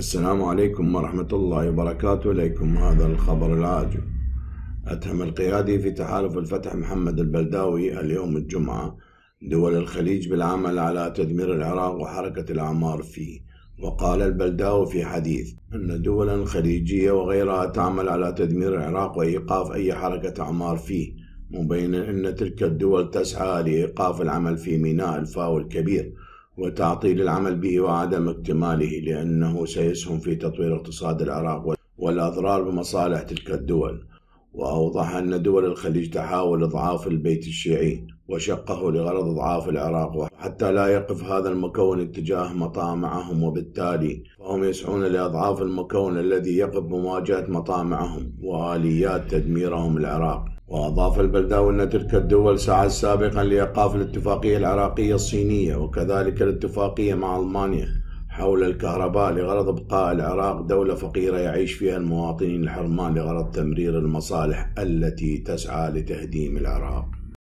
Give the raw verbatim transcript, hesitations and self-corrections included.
السلام عليكم ورحمة الله وبركاته. إليكم هذا الخبر العاجل. أتهم القيادي في تحالف الفتح محمد البلداوي اليوم الجمعة دول الخليج بالعمل على تدمير العراق وحركة الأعمار فيه. وقال البلداوي في حديث أن دولا خليجية وغيرها تعمل على تدمير العراق وإيقاف أي حركة أعمار فيه، مبينا أن تلك الدول تسعى لإيقاف العمل في ميناء الفاو الكبير وتعطيل العمل به وعدم اكتماله، لأنه سيسهم في تطوير اقتصاد العراق والأضرار بمصالح تلك الدول. وأوضح أن دول الخليج تحاول إضعاف البيت الشيعي وشقه لغرض إضعاف العراق، حتى لا يقف هذا المكون اتجاه مطامعهم، وبالتالي فهم يسعون لإضعاف المكون الذي يقف بمواجهة مطامعهم وآليات تدميرهم العراق. وأضاف البلداوي أن تلك الدول سعت سابقا لإيقاف الاتفاقية العراقية الصينية وكذلك الاتفاقية مع ألمانيا حول الكهرباء لغرض إبقاء العراق دولة فقيرة يعيش فيها المواطنين الحرمان لغرض تمرير المصالح التي تسعى لتهديم العراق.